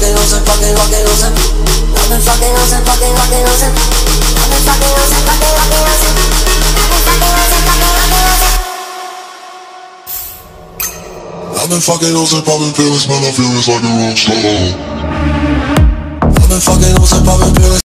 fucking losing, fucking losing. I've been fucking losing, fucking losing. I've been fucking losing, fucking losing. I've been fucking losing, popping pills, man, I feel it's like a rock star. I've been fucking losing, popping pills.